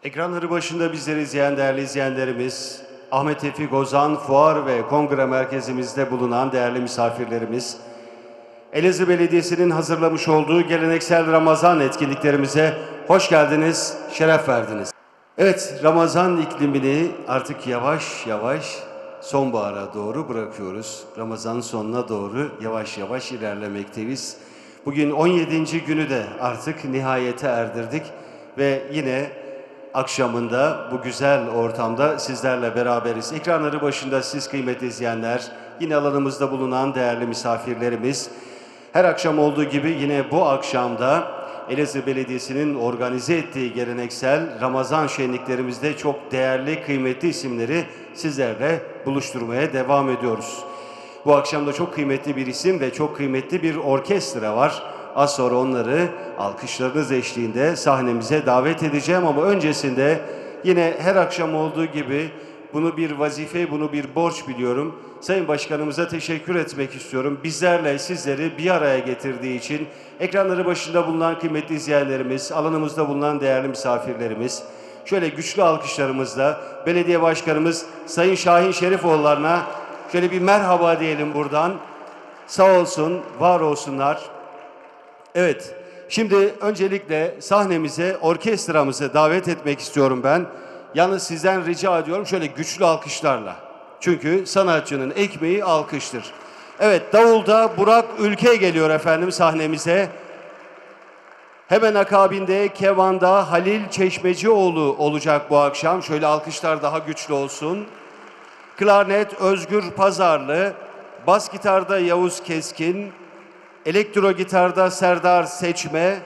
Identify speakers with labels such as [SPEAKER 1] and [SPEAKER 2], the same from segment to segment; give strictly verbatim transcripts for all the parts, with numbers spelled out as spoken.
[SPEAKER 1] Ekranları başında bizleri izleyen değerli izleyenlerimiz, Ahmet Tevfik Ozan Fuar ve Kongre Merkezimizde bulunan değerli misafirlerimiz, Elazığ Belediyesi'nin hazırlamış olduğu geleneksel Ramazan etkinliklerimize hoş geldiniz, şeref verdiniz. Evet, Ramazan iklimini artık yavaş yavaş sonbahara doğru bırakıyoruz. Ramazan'ın sonuna doğru yavaş yavaş ilerlemekteyiz. Bugün on yedinci günü de artık nihayete erdirdik ve yine akşamında bu güzel ortamda sizlerle beraberiz. Ekranları başında siz kıymetli izleyenler, yine alanımızda bulunan değerli misafirlerimiz, her akşam olduğu gibi yine bu akşamda Elazığ Belediyesi'nin organize ettiği geleneksel Ramazan şenliklerimizde çok değerli, kıymetli isimleri sizlerle buluşturmaya devam ediyoruz. Bu akşam da çok kıymetli bir isim ve çok kıymetli bir orkestra var. Az sonra onları alkışlarınız eşliğinde sahnemize davet edeceğim ama öncesinde yine her akşam olduğu gibi bunu bir vazife, bunu bir borç biliyorum. Sayın Başkanımıza teşekkür etmek istiyorum. Bizlerle sizleri bir araya getirdiği için ekranları başında bulunan kıymetli izleyenlerimiz, alanımızda bulunan değerli misafirlerimiz, şöyle güçlü alkışlarımızla belediye başkanımız Sayın Şahin Şerifoğulları'na şöyle bir merhaba diyelim buradan. Sağ olsun, var olsunlar. Evet, şimdi öncelikle sahnemize orkestramızı davet etmek istiyorum ben. Yalnız sizden rica ediyorum şöyle güçlü alkışlarla. Çünkü sanatçının ekmeği alkıştır. Evet, davulda Burak Ülke geliyor efendim sahnemize. Hemen akabinde kevanda Halil Çeşmecioğlu olacak bu akşam. Şöyle alkışlar daha güçlü olsun. Klarnet Özgür Pazarlı, bas gitarda Yavuz Keskin, elektro gitarda Serdar Seçme.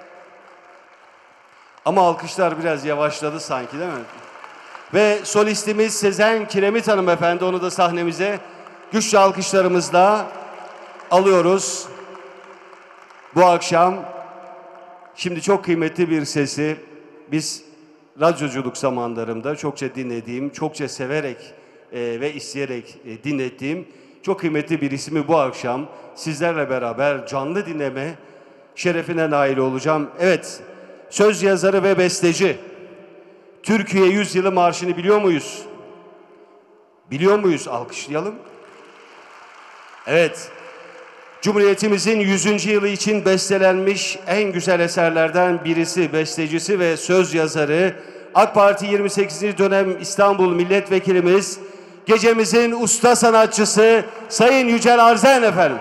[SPEAKER 1] Ama alkışlar biraz yavaşladı sanki, değil mi? Ve solistimiz Sezen Kiremit hanımefendi, onu da sahnemize güçlü alkışlarımızla alıyoruz. Bu akşam şimdi çok kıymetli bir sesi, biz radyoculuk zamanlarımda çokça dinlediğim, çokça severek e, ve isteyerek e, dinlettiğim çok kıymetli bir ismi bu akşam sizlerle beraber canlı dinleme şerefine nail olacağım. Evet, söz yazarı ve besteci. Türkiye Yüzyılı Marşı'nı biliyor muyuz? Biliyor muyuz? Alkışlayalım. Evet, Cumhuriyetimizin yüzüncü yılı için bestelenmiş en güzel eserlerden birisi, bestecisi ve söz yazarı, AK Parti yirmi sekizinci dönem İstanbul Milletvekilimiz, gecemizin usta sanatçısı Sayın Yücel Arzen efendim.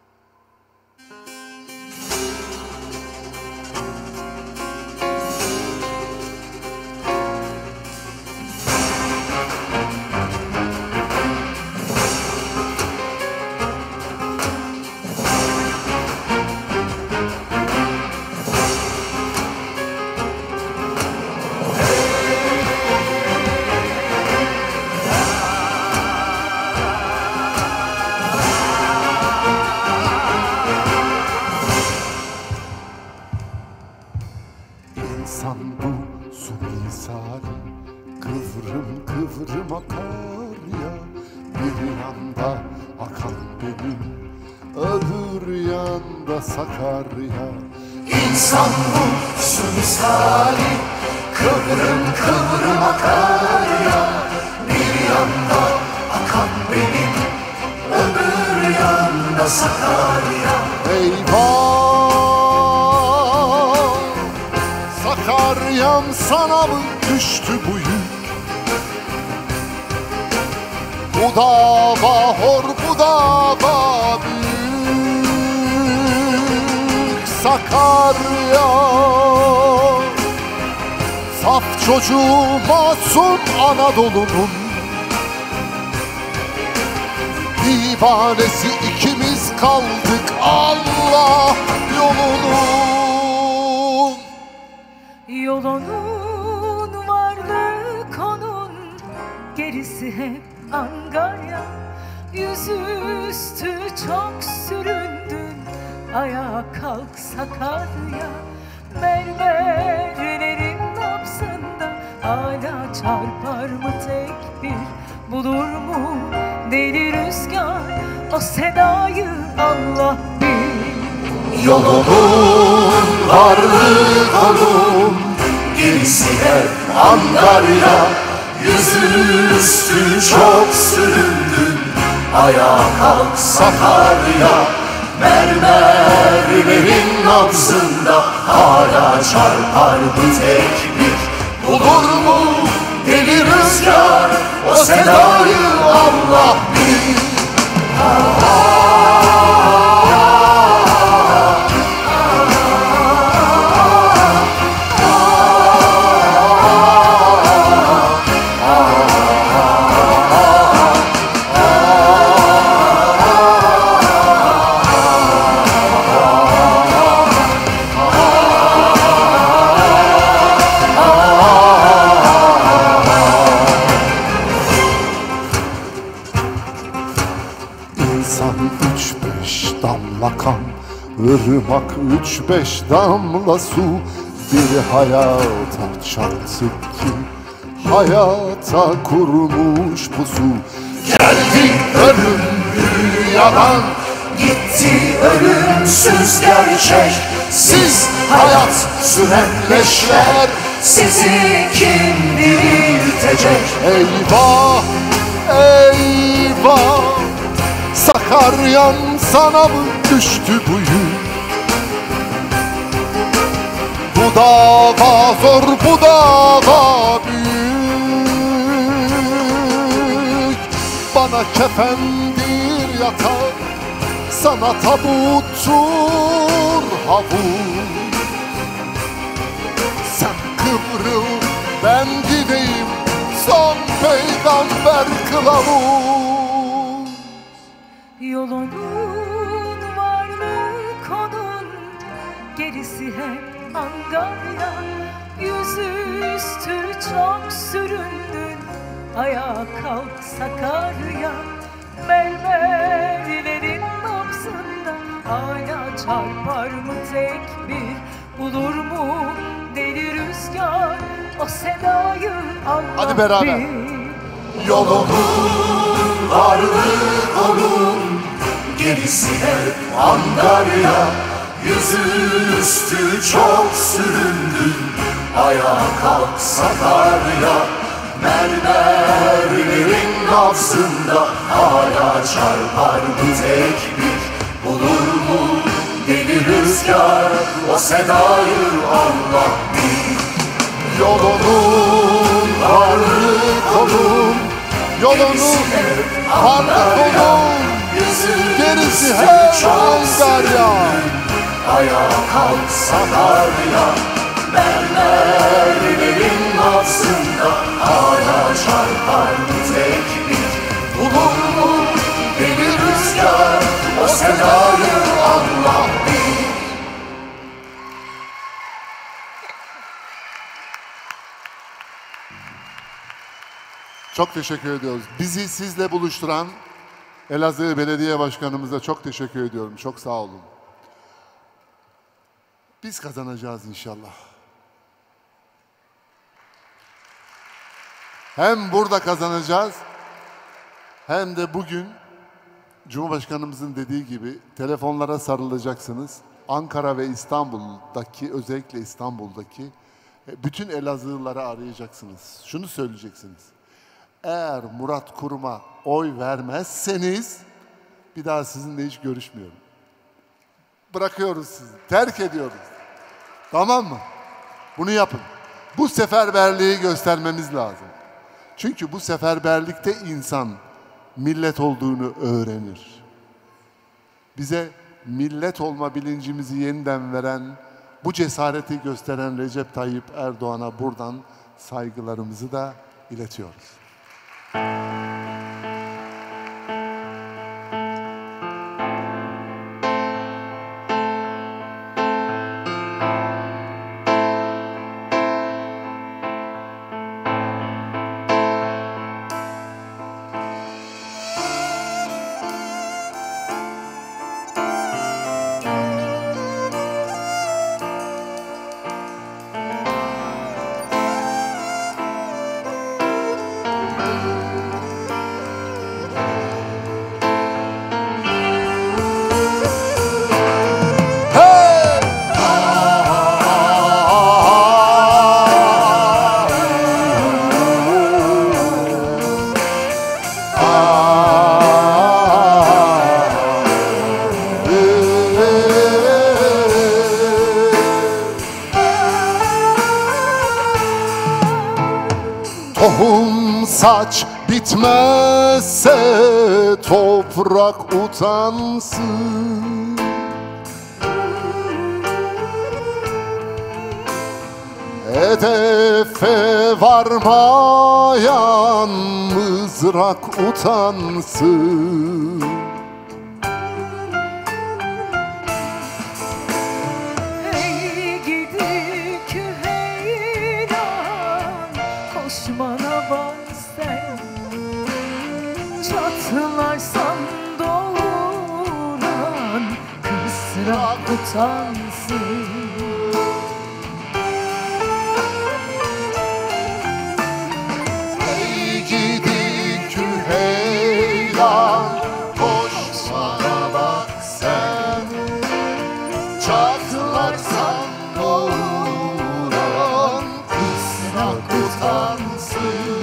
[SPEAKER 2] İnsan bu su misali, kıvrım kıvrım akar ya. Bir yanda akan benim, öbür yanda Sakarya.
[SPEAKER 3] İnsan bu su misali, kıvrım kıvrım akar ya. Bir yanda akan benim, öbür yanda Sakarya.
[SPEAKER 2] Eyvah! Sakaryam, sana mı düştü bu yük? Bu dava hor, bu dava büyük. Sakarya, saf çocuğu masum Anadolu'nun divanesi ikimiz kaldık Allah yolunun.
[SPEAKER 4] Yolunun varlık onun, gerisi hep angarya. Yüzüstü çok süründün, ayağa kalk Sakarya. Mermerlerin nabzında hala çarpar mı tek bir, bulur mu deli rüzgar o sedayı Allah bilir.
[SPEAKER 3] Yolunun varlık onun, gerisi hep Angarya. Yüzüstü çok süründün, ayağa kalk Sakarya. Mermerlerin nabzında hala çarpar bu tekbir. Bulur mu deli rüzgar o sedayı Allah bilir.
[SPEAKER 2] Irmak üç beş damla su bir hayata çarptı ki hayata kurmuş pusu.
[SPEAKER 3] Geldi ölüm rüyadan, gitti ölümsüz gerçek. Siz hayat süren leşler, sizi kim diriltecek?
[SPEAKER 2] Eyvah, eyvah, Sakarya'm sana mı düştü bu yük? Bu dava zor, bu dava büyük. Bana kefendir yatak, sana tabuttur havuz. Sen kıvrıl, ben gideyim, son peygamber kılavuz.
[SPEAKER 4] Yolunun var mı konun, gerisi hep Angarya. Yüzüstü çok süründün, ayağa kalk Sakarya. Mermerlerin nabzında hala çarpar mı tekbir? Bulur mu deli rüzgar o sedayı Allah
[SPEAKER 2] Hadi beraber.
[SPEAKER 4] bilir.
[SPEAKER 3] Yolunun varlık onun, gerisi hep Angarya. Yüzüstü çok süründün, ayağa kalk Sakarya. Mermerlerin nabzında hala çarpar bu tekbir. Bulur mu deli rüzgar o sedayı Allah bilir.
[SPEAKER 2] Yolunun varlık onun, yolunun varlık onun, gerisi hep Angarya.
[SPEAKER 3] Ayağa kalk Sakarya. Mermerlerin nabzında hala çarpar bu tekbir. Bulur mu deli rüzgar o sedayı Allah bilir.
[SPEAKER 2] Çok teşekkür ediyoruz. Bizi sizle buluşturan Elazığ Belediye Başkanımıza çok teşekkür ediyorum. Çok sağ olun. Biz kazanacağız inşallah. Hem burada kazanacağız, hem de bugün Cumhurbaşkanımızın dediği gibi telefonlara sarılacaksınız. Ankara ve İstanbul'daki, özellikle İstanbul'daki bütün Elazığlıları arayacaksınız. Şunu söyleyeceksiniz. Eğer Murat Kurum'a oy vermezseniz bir daha sizinle hiç görüşmüyorum. Bırakıyoruz sizi, terk ediyoruz. Tamam mı? Bunu yapın. Bu seferberliği göstermemiz lazım. Çünkü bu seferberlikte insan millet olduğunu öğrenir. Bize millet olma bilincimizi yeniden veren, bu cesareti gösteren Recep Tayyip Erdoğan'a buradan saygılarımızı da iletiyoruz. Tohum saç bitmezse toprak utansın. Hedefe varmayan mızrak utansın.
[SPEAKER 4] Hey gidi küheylan, koşmana bak sen. Çatlarsan doğuran kısrak utansın.
[SPEAKER 2] Ey gidi küheylan, koşmana bak sen. Çatlarsan doğuran kısrak utansın.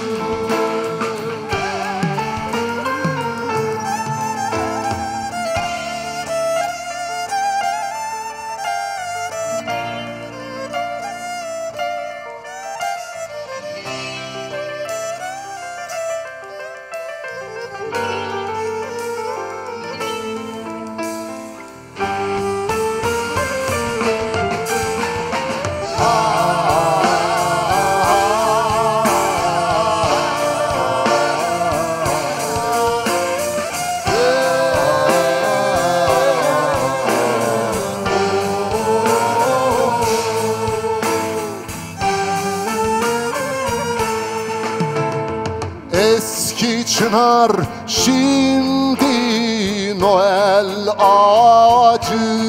[SPEAKER 2] Eski çınar şimdi Noel ağacı.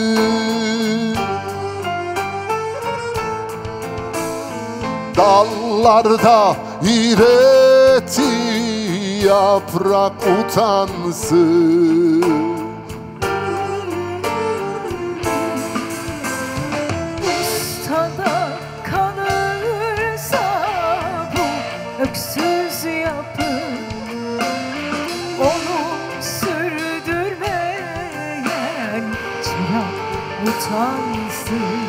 [SPEAKER 2] Dallarda iğreti yaprak utansın.
[SPEAKER 4] Ustada kalırsa bu öksüz yapı, onu sürdürmeyen çırak utansın.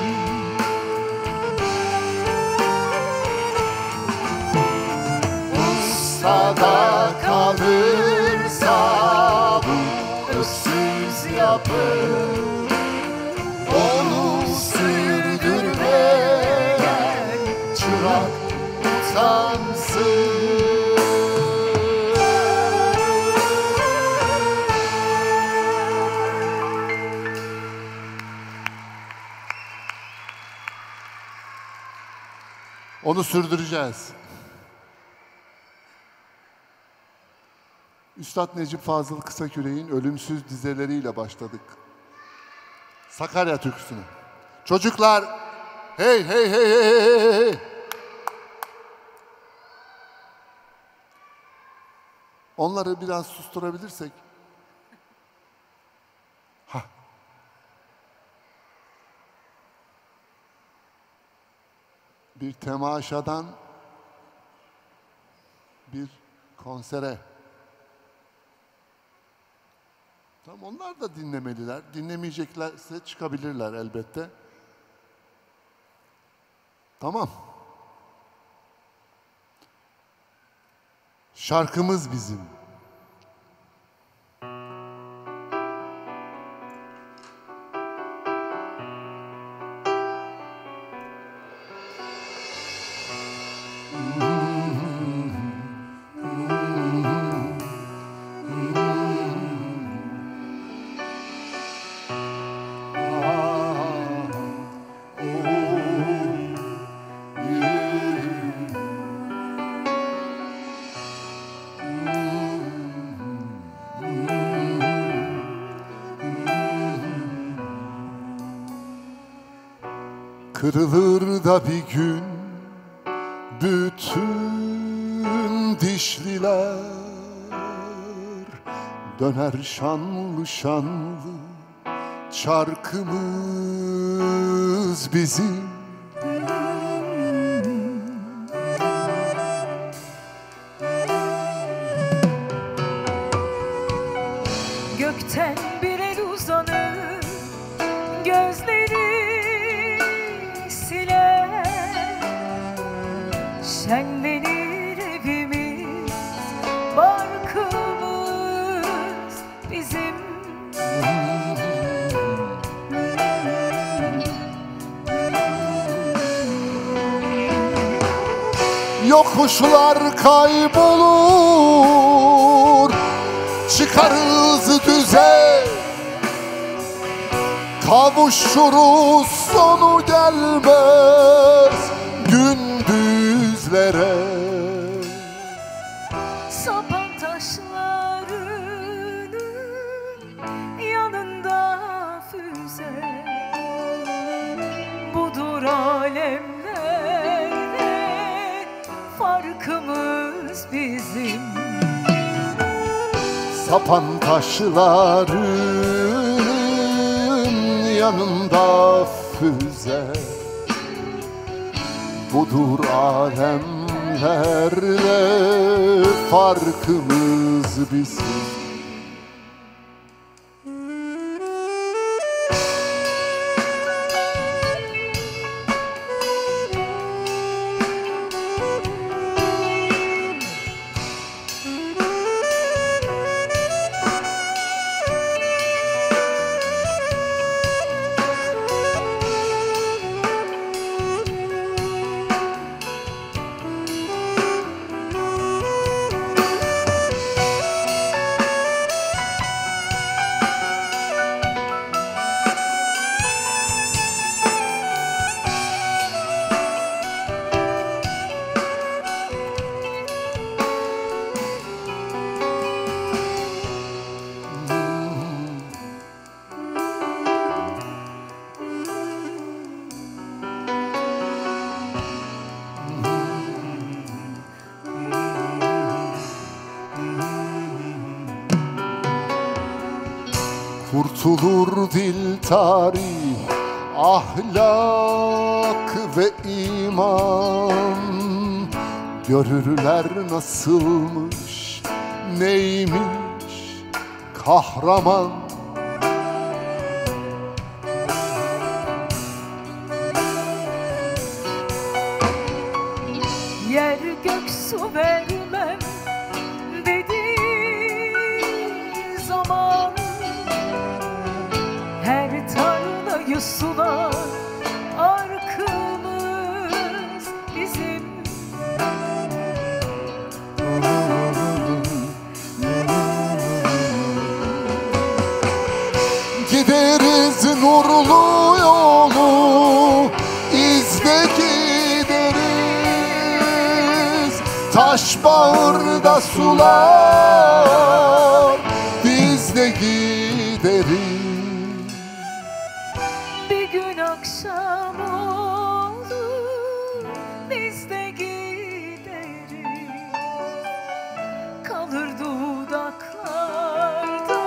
[SPEAKER 2] Ustada kalırsa bu öksüz yapı, onu sürdürmeyen çırak utansın. Onu sürdüreceğiz. Üstad Necip Fazıl Kısaküre'nin ölümsüz dizeleriyle başladık Sakarya türküsüne. Çocuklar, hey hey hey hey hey hey. Onları biraz susturabilirsek. Hah. Bir temaşadan bir konsere. Tamam, onlar da dinlemeliler. Dinlemeyeceklerse çıkabilirler elbette. Tamam. Şarkımız bizim. Kırılır da bir gün bütün dişliler, döner şanlı şanlı çarkımız bizim.
[SPEAKER 4] Gökten bir el uzanır, gözleri siler, şenlenir
[SPEAKER 2] Yokuşlar kaybolur, çıkarız düze, kavuşuruz sonu gelmez gündüzlere.
[SPEAKER 4] Sapan taşlarının yanında füze, budur alemlerde farkımız bizim.
[SPEAKER 2] Sapan taşların yanında füze, budur alemlerle farkımız bizim. Kurtulur dil, tarih, ahlak ve iman. Görürler nasılmış, neymiş kahraman.
[SPEAKER 4] Yer gök su vermem dediği zaman, her tarlayı sular arkamız bizim.
[SPEAKER 2] Gideriz nurlu yolu, izle gideriz. Taş bağırda sular, biz de gideriz.
[SPEAKER 4] Bir gün akşam olur, biz de gideriz. Kalır dudaklarda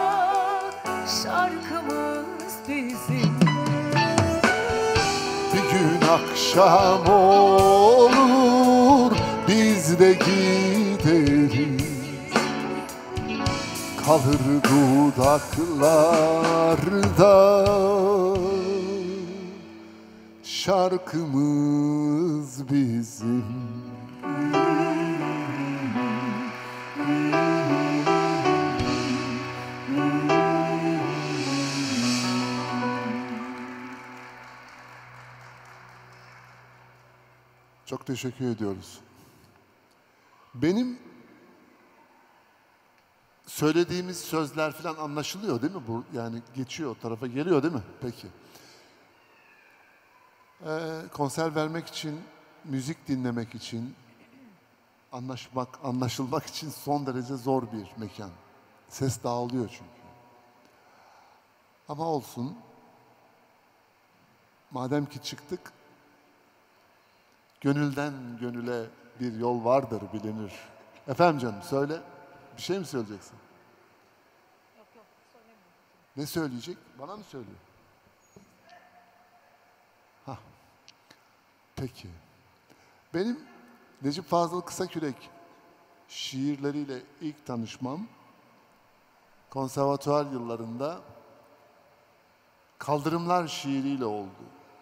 [SPEAKER 4] şarkımız bizim.
[SPEAKER 2] Bir gün akşam olur, biz de gideriz. Kalır dudaklarda şarkımız bizim. Çok teşekkür ediyoruz. Benim söylediğimiz sözler falan anlaşılıyor değil mi? Bu yani geçiyor, o tarafa geliyor değil mi? Peki. Ee, konser vermek için, müzik dinlemek için, anlaşmak, anlaşılmak için son derece zor bir mekan. Ses dağılıyor çünkü. Ama olsun. Madem ki çıktık, gönülden gönüle bir yol vardır bilinir. Efendim canım söyle. Bir şey mi söyleyeceksin?
[SPEAKER 4] Yok yok söylemiyorum.
[SPEAKER 2] Ne söyleyecek? Bana mı söylüyor? Hah. Peki. Benim Necip Fazıl Kısakürek şiirleriyle ilk tanışmam konservatuvar yıllarında Kaldırımlar şiiriyle oldu.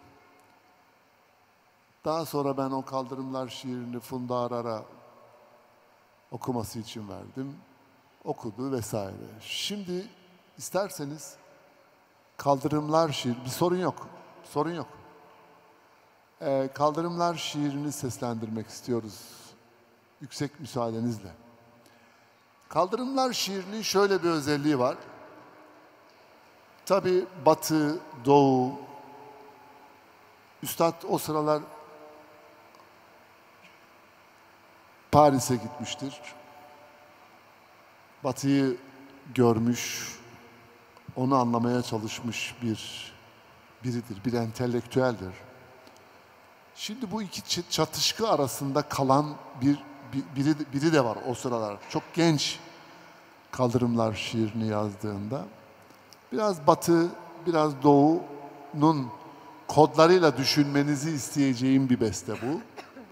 [SPEAKER 2] Daha sonra ben o Kaldırımlar şiirini Funda Arar'a okuması için verdim. Okudu vesaire. Şimdi isterseniz Kaldırımlar şiir, bir sorun yok. Sorun yok. Ee, Kaldırımlar şiirini seslendirmek istiyoruz yüksek müsaadenizle. Kaldırımlar şiirinin şöyle bir özelliği var. Tabii Batı, Doğu, Üstad o sıralar Paris'e gitmiştir. Batı'yı görmüş, onu anlamaya çalışmış bir biridir, bir entelektüeldir. Şimdi bu iki çatışkı arasında kalan bir, bir biri, biri de var o sıralar. Çok genç Kaldırımlar şiirini yazdığında. Biraz Batı, biraz Doğu'nun kodlarıyla düşünmenizi isteyeceğim bir beste bu.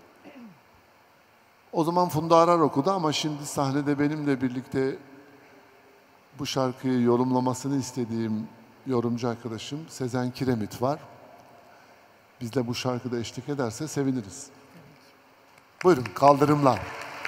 [SPEAKER 2] O zaman Funda Arar okudu ama şimdi sahnede benimle birlikte bu şarkıyı yorumlamasını istediğim yorumcu arkadaşım Sezen Kiremit var. Bizle bu şarkıda eşlik ederse seviniriz. Buyurun, Kaldırımlar.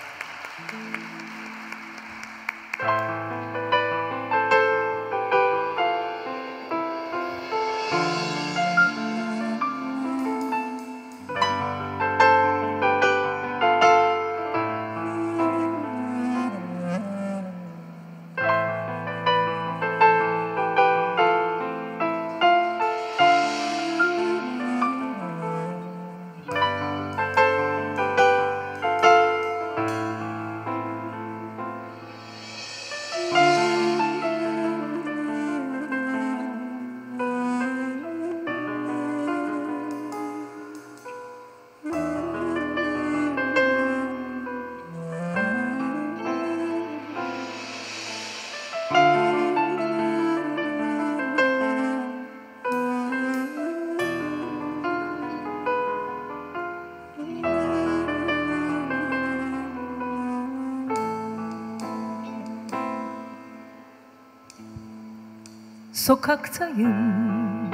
[SPEAKER 4] Sokaktayım,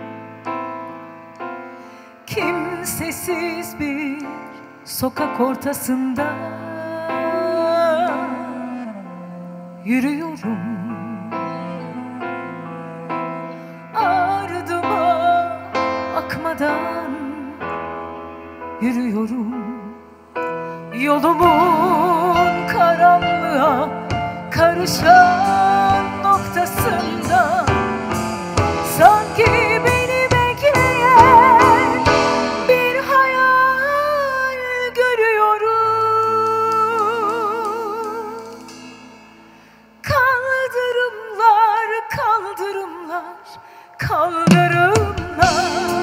[SPEAKER 4] kimsesiz bir sokak ortasında yürüyorum. Ardıma akmadan yürüyorum. Yolumun karanlığa karışan noktasında sanki beni bekleyen bir hayal görüyorum. Kaldırımlar, kaldırımlar, kaldırımlar,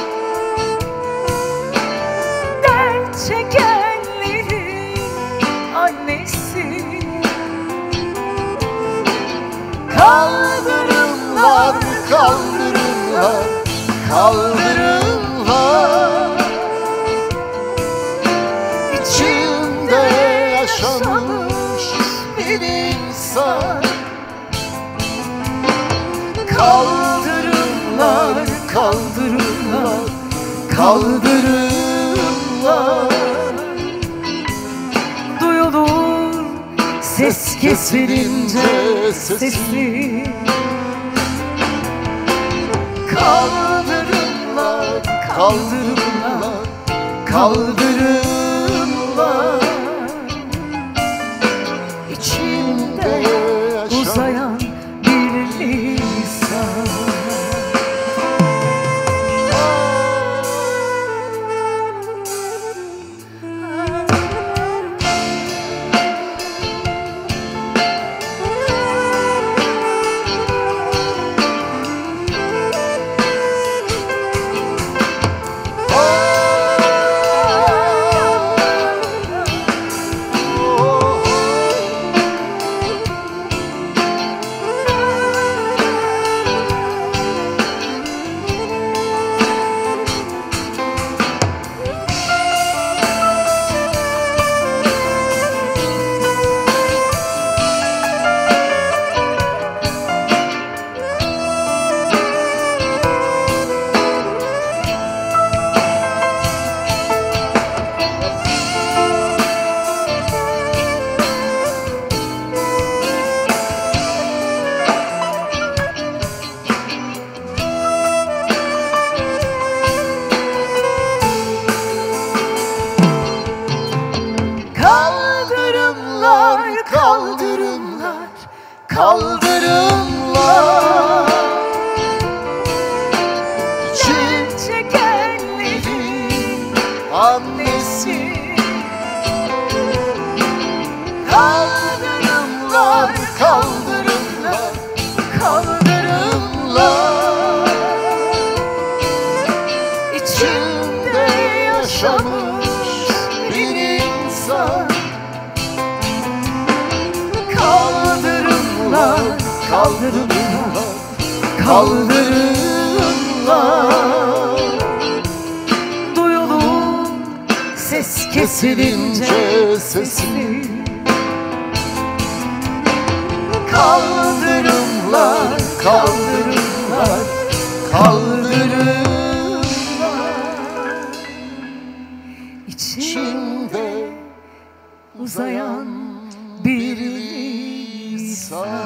[SPEAKER 4] dert çekenlerin annesi.
[SPEAKER 2] Kaldırımlar, kaldırımlar, kaldırımlar, İçinde yaşamış bir insan. Kaldırımlar, kaldırımlar, kaldırımlar,
[SPEAKER 4] Duyulur ses kesilince sesi.
[SPEAKER 2] Kaldırımlar, kaldırımlar, kaldırımlar, İçimde
[SPEAKER 4] Uzayan bir lisan.
[SPEAKER 2] kaldırımlar için
[SPEAKER 4] çekenlerin
[SPEAKER 2] annesi. Kaldırımlar, kaldırımlar, kaldırımlar içinde yaşamış bir insan. Kaldırımlar, kaldırımlar, kaldırımlar
[SPEAKER 4] duyulur ses kesilince
[SPEAKER 2] kesilince
[SPEAKER 4] sesi.
[SPEAKER 2] sesi. Kaldırımlar, kaldırımlar, kaldırımlar içinde
[SPEAKER 4] uzayan bir
[SPEAKER 2] lisan.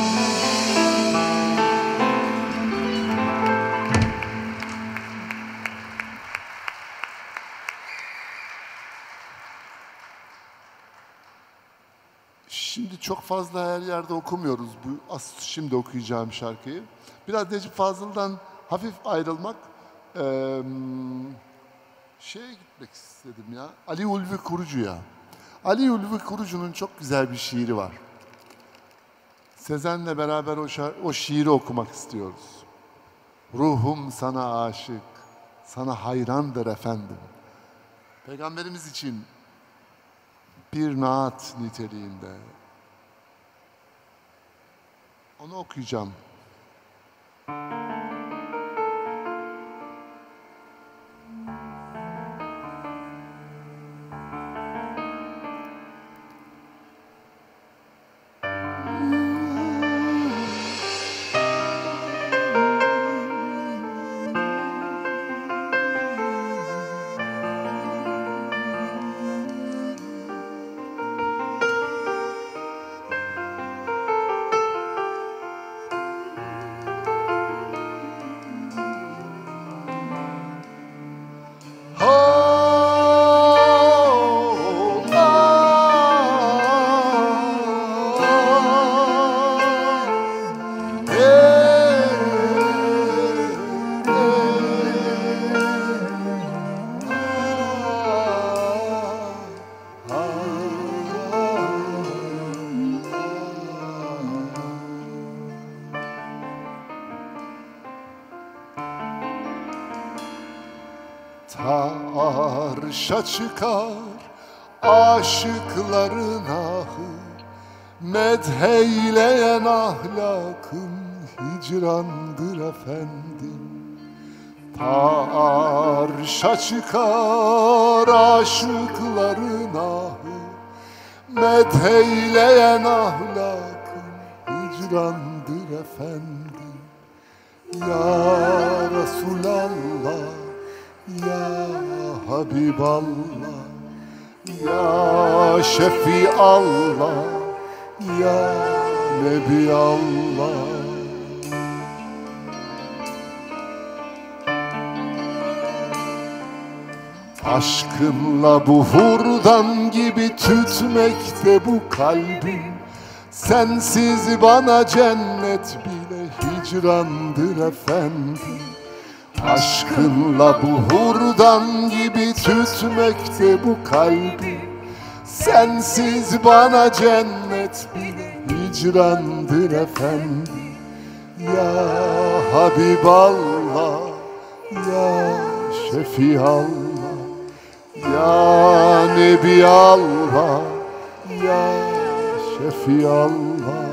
[SPEAKER 2] Şimdi çok fazla her yerde okumuyoruz bu as şimdi okuyacağım şarkıyı. Biraz Necip Fazıl'dan hafif ayrılmak, eee şeye gitmek istedim ya. Ali Ulvi Kurucu'ya. Ali Ulvi Kurucu'nun çok güzel bir şiiri var. Sezen'le beraber o, şa- o şiiri okumak istiyoruz. Ruhum sana aşık, sana hayrandır efendim. Peygamberimiz için bir naat niteliğinde. Onu okuyacağım. Arşa çıkar aşıkların ahı, medheyleyen ahlakın hicrandır efendim. Ta arşa çıkar aşıkların ahı, medheyleyen ahlakın hicrandır efendim. Ya Resulallah, ya Habiballah, ya Şefiallah, ya Nebiallah. Aşkınla bu hurdan gibi tütmekte bu kalbim. Sensiz bana cennet bile hicrandır efendim. Aşkınla bu hurdan gibi tütmekte bu kalbi. Sensiz bana cennet bile hicrandır efendim. Ya Habiballah, ya Şefiallah, ya Nebiallah, ya Şefiallah.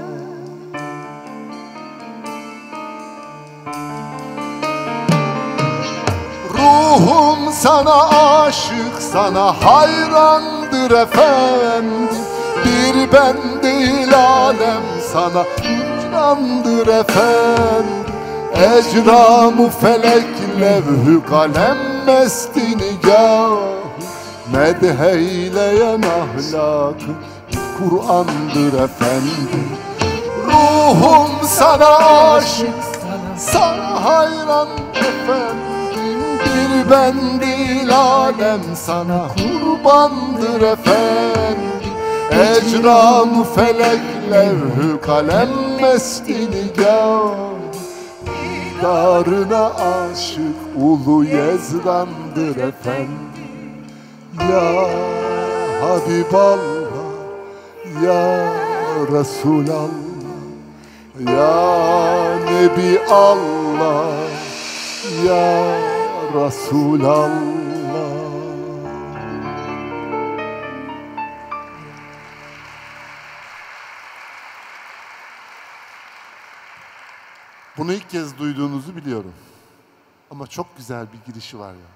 [SPEAKER 2] Ruhum sana aşık, sana hayrandır efendim. Bir ben değil alem sana hicrandır efendim. Ecram-ı felek, levh-ü kalem mesti nigah, medheyleyen ahlakı Kur'an'dır efendim. Ruhum sana aşık, sana hayran efendim. Bir ben değil alem sana kurbandır efendim. ecram felek levh-ü kalem mesti nigah, didarına aşık ulu Yezdan'dır efendim. Ya Habiballah, ya Resulallah, ya Nebi Allah, ya Resulallah. Bunu ilk kez duyduğunuzu biliyorum. Ama çok güzel bir girişi var ya.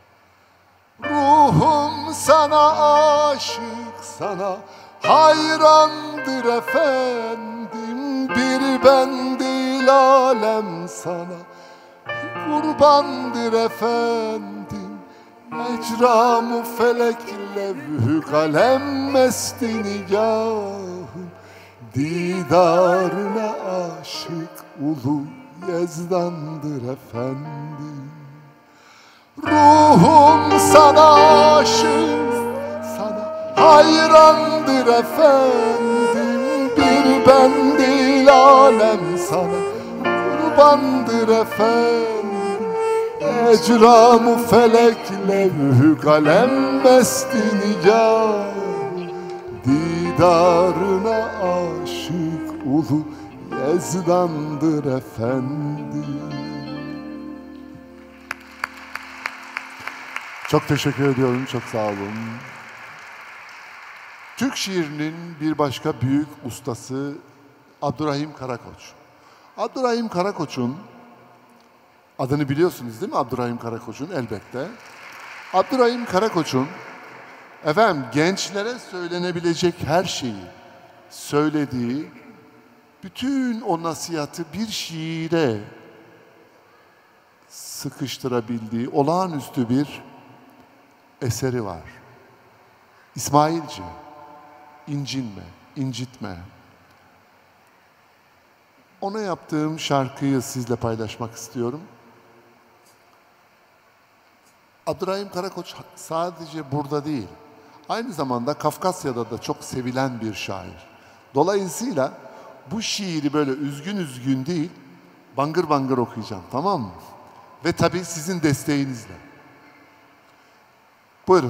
[SPEAKER 2] Ruhum sana aşık, sana hayrandır efendim. Bir ben değil alem sana kurbandır efendim. Ecram-ı felek levh-ü kalem mesti nigahım, didarına aşık ulu Yezdan'dır efendim. Ruhum sana aşık, sana hayrandır efendim. Bir ben değil alem sana kurbandır efendim. Ecram-ı felek levh-ü kalem mesti nigah, didarına aşık ulu Yezdan'dır efendim. Çok teşekkür ediyorum, çok sağ olun. Türk şiirinin bir başka büyük ustası Abdurrahim Karakoç. Abdurrahim Karakoç'un adını biliyorsunuz değil mi? Abdurrahim Karakoç'un elbette. Abdurrahim Karakoç'un efendim gençlere söylenebilecek her şeyi söylediği, bütün o nasihatı bir şiire sıkıştırabildiği olağanüstü bir eseri var. İsmailce, incinme, incitme. Ona yaptığım şarkıyı sizle paylaşmak istiyorum. Abdurrahim Karakoç sadece burada değil, aynı zamanda Kafkasya'da da çok sevilen bir şair. Dolayısıyla bu şiiri böyle üzgün üzgün değil, bangır bangır okuyacağım, tamam mı? Ve tabii sizin desteğinizle. Buyurun.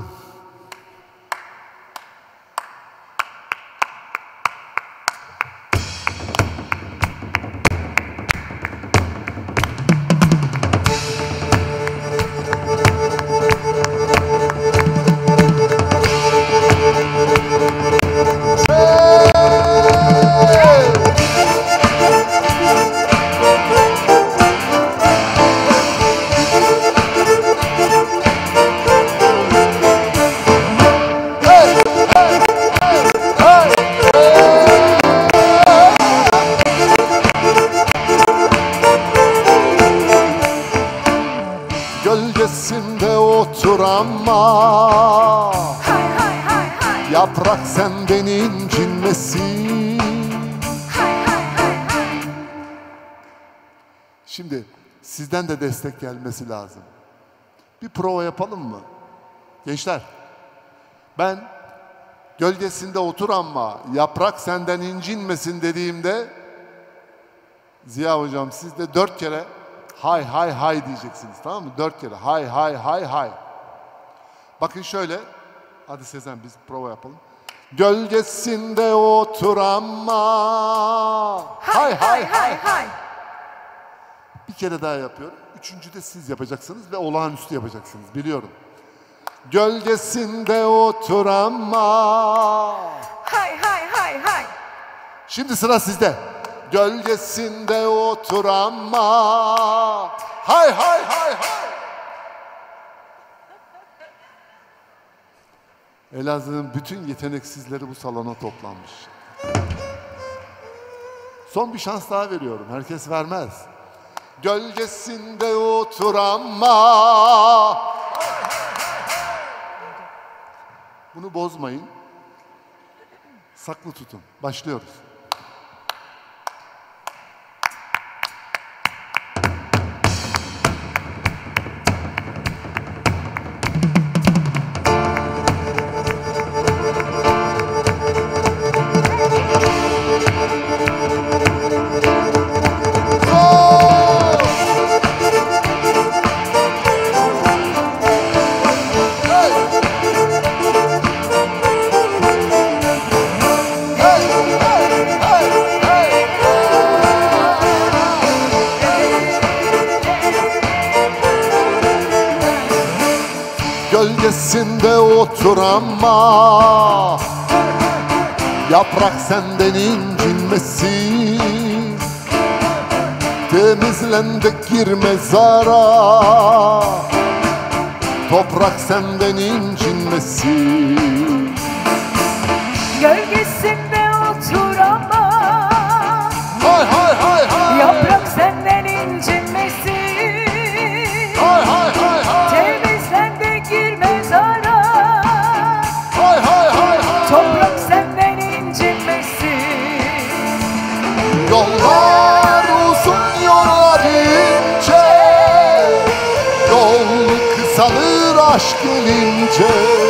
[SPEAKER 2] Gölgesinde otur ama
[SPEAKER 4] Hay hay hay hay.
[SPEAKER 2] yaprak senden incinmesin.
[SPEAKER 4] Hay hay hay hay.
[SPEAKER 2] Şimdi sizden de destek gelmesi lazım. Bir prova yapalım mı? Gençler, ben gölgesinde otur ama yaprak senden incinmesin dediğimde Ziya Hocam siz de dört kere hay hay hay diyeceksiniz, tamam mı? Dört kere hay hay hay hay. Bakın şöyle, hadi Sezen biz prova yapalım. Gölgesinde otur ama
[SPEAKER 4] Hay hay hay hay.
[SPEAKER 2] Bir kere daha yapıyorum. Üçüncüde siz yapacaksınız ve olağanüstü yapacaksınız, biliyorum. Gölgesinde otur ama
[SPEAKER 4] Hay hay hay hay.
[SPEAKER 2] Şimdi sıra sizde. Gölgesinde otur ama hay hay hay hay. Elazığ'ın bütün yeteneksizleri bu salona toplanmış. Son bir şans daha veriyorum. Herkes vermez. Gölgesinde otur ama. Bunu bozmayın. Saklı tutun. Başlıyoruz. gölgesinde otur ama yaprak senden incinmesin. Temizlen de girme zara, toprak senden incinmesin.
[SPEAKER 4] Gölgesinde otur ama
[SPEAKER 2] Hay hay hay hay.
[SPEAKER 4] yaprak senden incinmesin.
[SPEAKER 2] Hay hay hay hay.
[SPEAKER 4] Temizlen de girme zara,
[SPEAKER 2] Hay hay hay hay.
[SPEAKER 4] toprak senden incinmesin.
[SPEAKER 2] Yollar uzun, yollar ince, yol kısalır aşk gelince.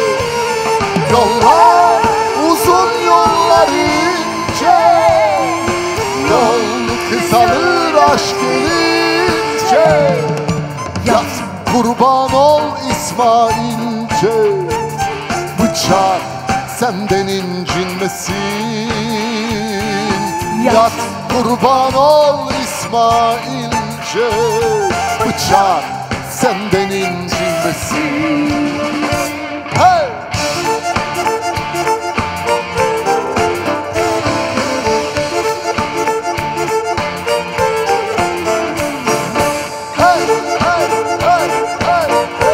[SPEAKER 2] Yollar uzun, yollar ince, yol kısalır aşk gelince. Yat kurban ol İsmailce, bıçak senden incinmesin. Yat kurban ol İsmailce, bıçak senden incinmesin. Hey! Hey, hey, hey, hey,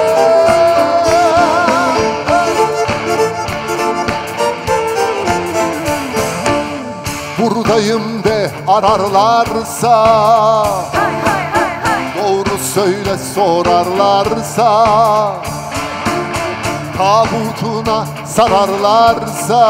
[SPEAKER 2] hey. Buradayım de ararlarsa,
[SPEAKER 4] Hay hay hay hay.
[SPEAKER 2] doğru söyle sorarlarsa, tabutuna sararlarsa,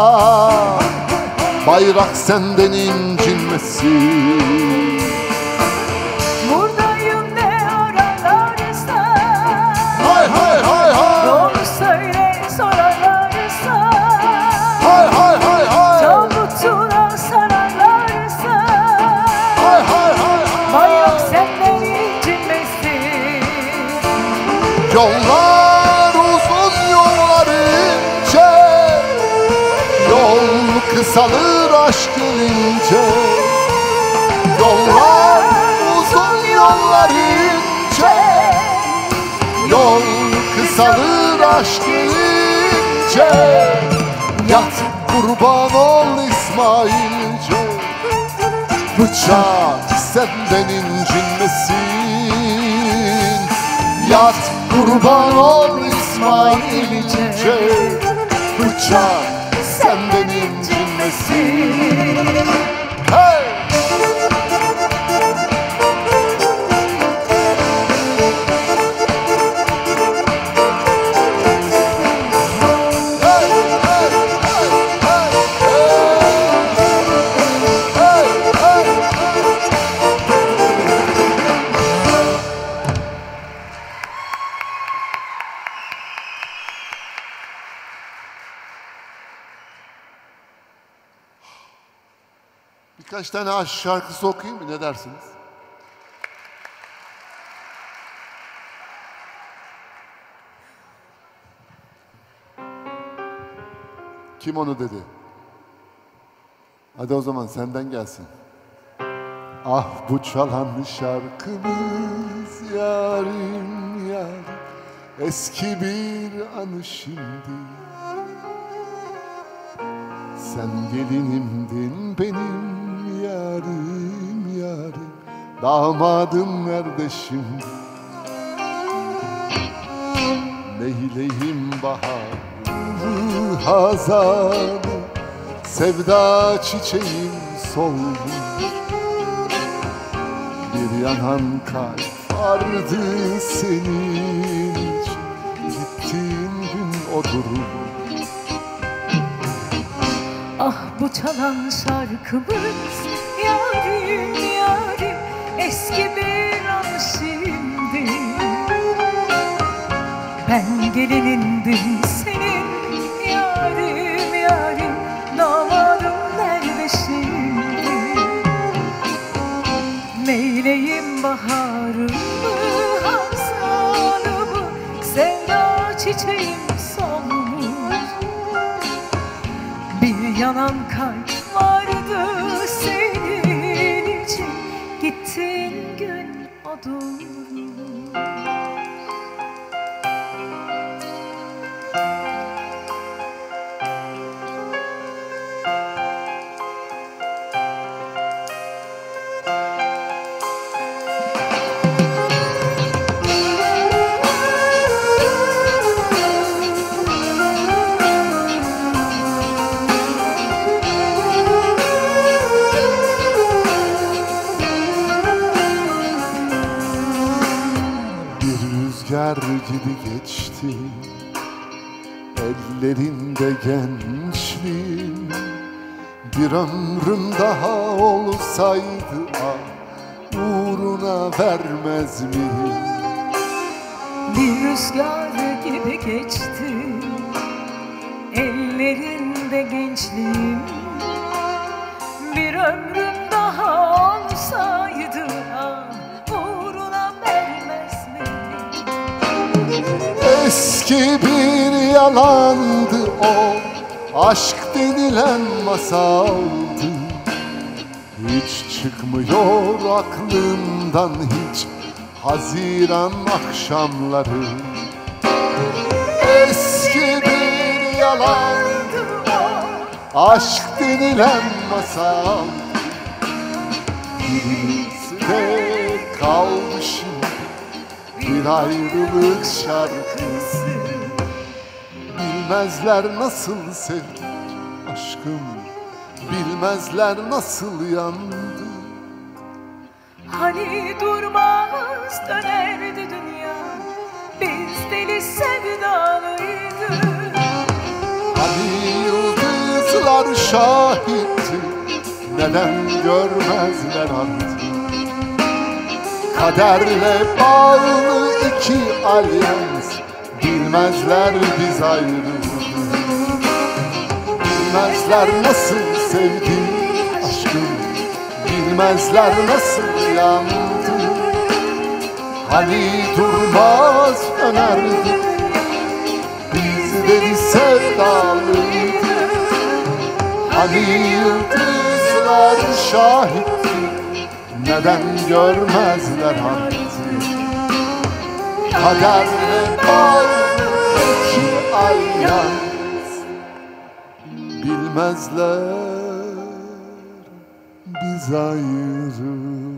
[SPEAKER 2] bayrak senden incinmesin.
[SPEAKER 4] Buradayım ne ararlarsa,
[SPEAKER 2] Hay hay hay hay.
[SPEAKER 4] doğru söyle sorarlarsa,
[SPEAKER 2] Hay hay hay hay.
[SPEAKER 4] tabutuna sararlarsa,
[SPEAKER 2] Hay hay hay hay.
[SPEAKER 4] bayrak senden incinmesin.
[SPEAKER 2] Yollar uzun, yollar ince, yol kısalır aşk gelince. Yollar uzun, yollar ince, yol kısalır aşk gelince. Yat kurban ol İsmailce, bıçak senden incinmesin. Yat kurban ol İsmailce, bıçak senden incinmesin. Hey! Hey, hey, hey, hey, hey. Hey, hey. Birkaç tane aşk şarkısı okuyayım mı? Ne dersiniz? Kim onu dedi? Hadi o zaman senden gelsin. Ah bu çalan şarkımız yarim yarim, eski bir anı şimdi. Sen gelinimdin benim yarim yarim, damadım nerede şimdi? Neyleyim baharı hazanı, sevda çiçeğim solmuş. Bir yanan kalp vardı senin için, gittiğin gün o durum.
[SPEAKER 4] Ah bu çalan şarkımız yarim yarim, eski bir an şimdi. Ben gelinindim senin yarim yarim, damadım nerede şimdi? Neyleyim baharımı hazanımı, sevda çiçeğim solmuş. Bir yanan kalp vardı senin için, gittiğin gün o durur.
[SPEAKER 2] gitti. Ellerinde gençliğim, bir ömrüm daha olsaydı ah, uğruna vermez miyim?
[SPEAKER 4] Bir rüzgar gibi geçti ellerinde gençliğim. Bir ömrüm daha olsaydı ah, uğruna vermez miydim?
[SPEAKER 2] Eski bir yalandı o, aşk denilen masaldı. Hiç çıkmıyor aklımdan hiç Haziran akşamları. Eski bir yalandı o, aşk denilen masal. Bizde kalmış bir ayrılık şarkısı. Bilmezler nasıl sevdik aşkım, bilmezler nasıl yandık.
[SPEAKER 4] Hani durmaz dönerdi dünya, biz deli sevdalıydık.
[SPEAKER 2] Hani yıldızlar şahitti, neden görmezler artık? Kaderle bağlı iki alyans, bilmezler biz ayrıldık. Bilmezler nasıl sevdik aşkım, bilmezler nasıl yandık. Hani durmaz dönerdik, biz deli sevdalıydık. Hani yıldızlar şahitti, neden görmezler artık? Kaderle bağlı iki alyans, bilmezler biz ayrıldık.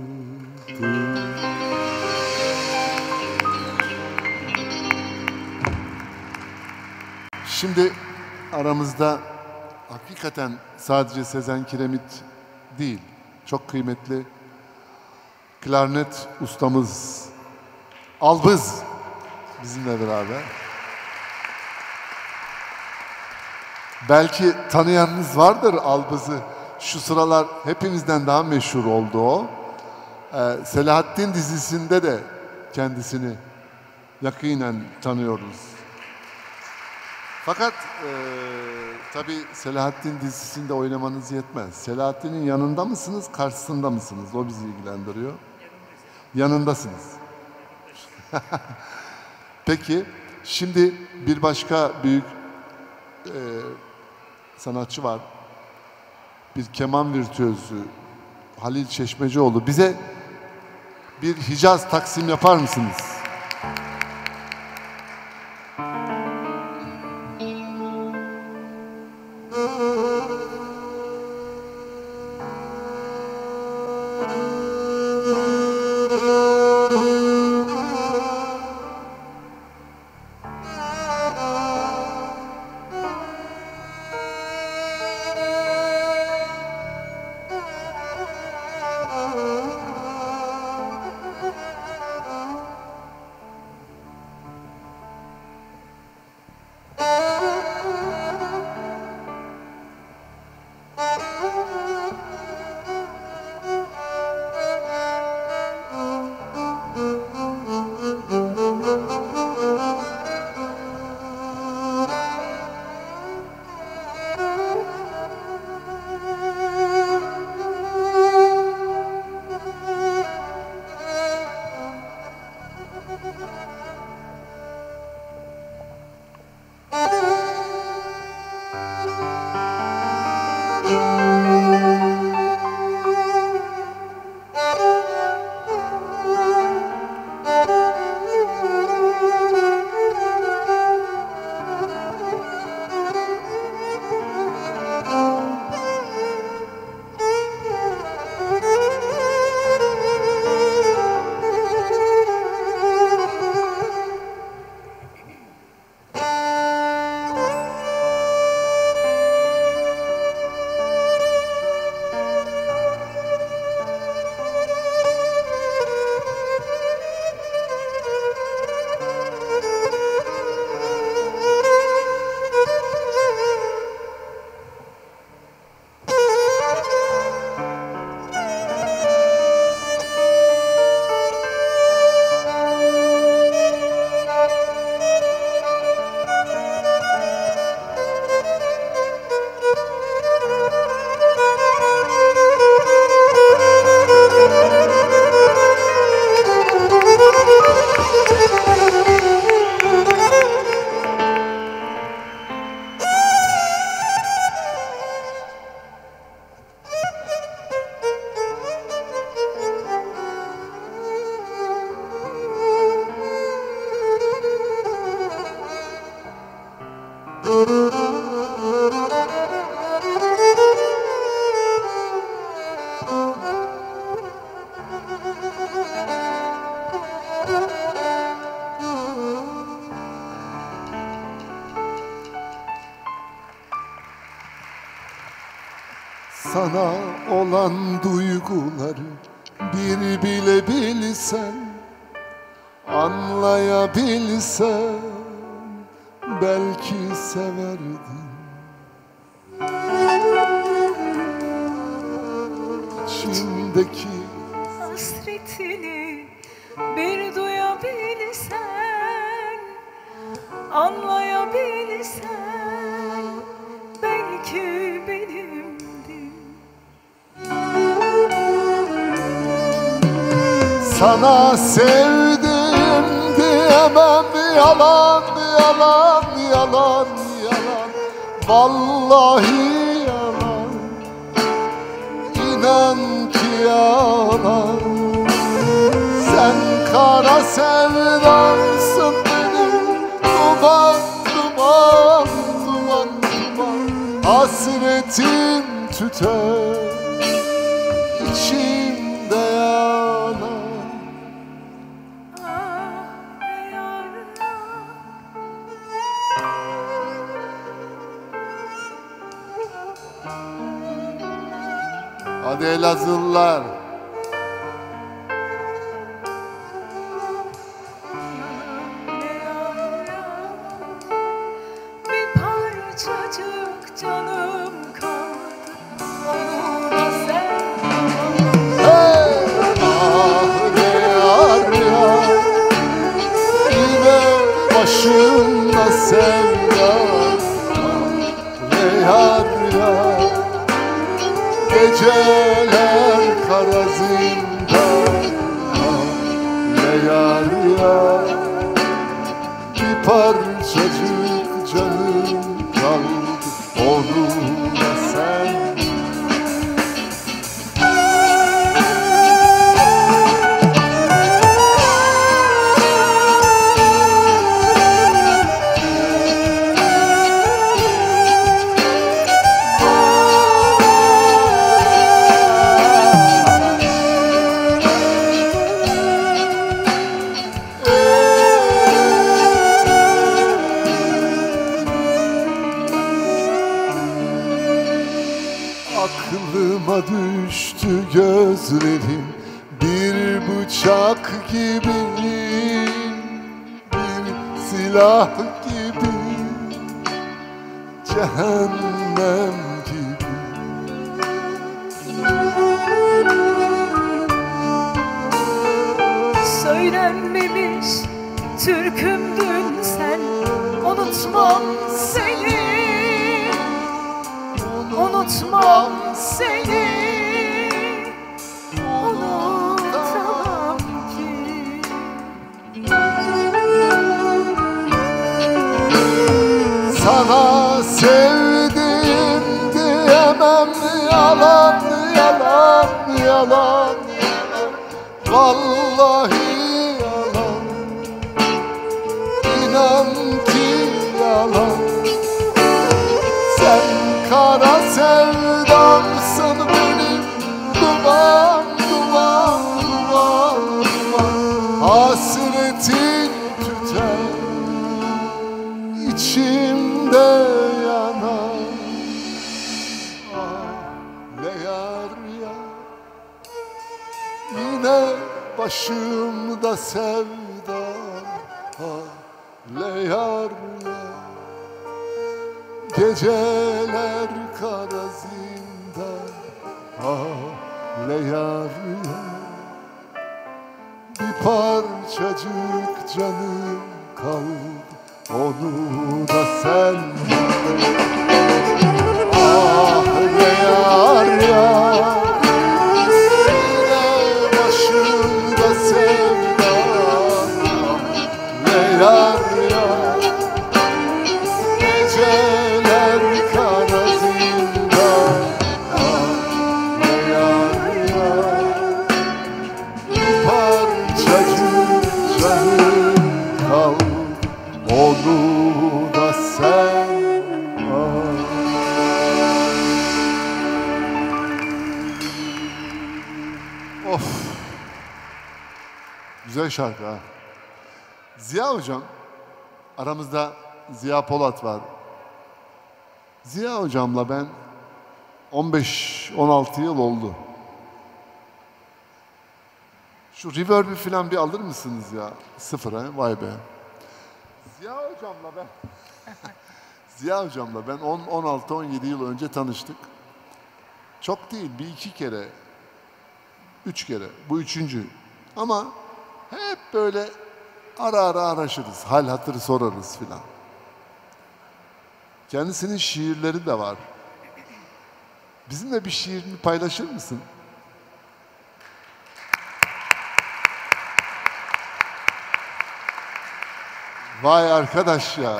[SPEAKER 2] Şimdi aramızda hakikaten sadece Sezen Kiremit değil, çok kıymetli klarnet ustamız Albız bizimle beraber. Belki tanıyanınız vardır Albız'ı. Şu sıralar hepimizden daha meşhur oldu o. Ee, Selahattin dizisinde de kendisini yakinen tanıyoruz. Fakat e, tabii Selahattin dizisinde oynamanız yetmez. Selahattin'in yanında mısınız, karşısında mısınız? O bizi ilgilendiriyor. Yanındasınız. Peki, şimdi bir başka büyük e, sanatçı var. Bir keman virtüözü Halil Çeşmecioğlu. Bize bir Hicaz taksim yapar mısınız? Sana olan duyguları bir bile bilsen, anlayabilsen belki severdin. İçimdeki
[SPEAKER 4] hasretini bir duyabilsen, anlayabilsen belki benimdin.
[SPEAKER 2] sana sevdim diyemem, yalan yalan yalan yalan, vallahi yalan, inan ki yalan. Sen kara sevdansın benim, duman duman duman duman, hasretin tüter içimde yanan.
[SPEAKER 4] Ah yar,
[SPEAKER 2] Hadi Elazığlılar.
[SPEAKER 4] bir parçacık canım kaldı, onu da sen
[SPEAKER 2] Hey! Ah ne yar yar, yine başımda sevda. Ah ne yar yar, geceler kara zindan. Ah ne yar yar, bir parçacık canım kaldı, onu da sen. Aklıma düştü gözlerin bir bıçak gibi, bir silah gibi, cehennem gibi.
[SPEAKER 4] söylenmemiş türkümdün sen, unutmam seni, unutmam seni, unutamam ki.
[SPEAKER 2] Sana sevdim diyemem, yalan yalan yalan, vallahi yalan, inan ki yalan. Sen kara sevdamsın benim, duman duman duman duman, hasretin tüter içimde yanar. Ah ne yar yar, yine başımda sevda. Ah ne yar yar, geceler kara zindan. Ah ne yar yar, bir parçacık canım kaldı, onu da sen. Ah ne yar yar, yine başımda sevda. Ah ne yar yar, geceler kara zindan. Ah ne yar yar, bir parçacık canım kaldı, onu da sen. Güzel şarkı ha. Ziya Hocam, aramızda Ziya Polat var. Ziya Hocam'la ben on beş on altı yıl oldu. Şu reverb'i falan bir alır mısınız ya? Sıfıra, vay be. Ziya Hocam'la ben Ziya Hocam'la ben on on altı on yedi yıl önce tanıştık. Çok değil, bir iki kere, üç kere, bu üçüncü. Ama hep böyle ara ara araşırız, hal hatırı sorarız filan. Kendisinin şiirleri de var. Bizimle bir şiirini paylaşır mısın? Vay arkadaş ya.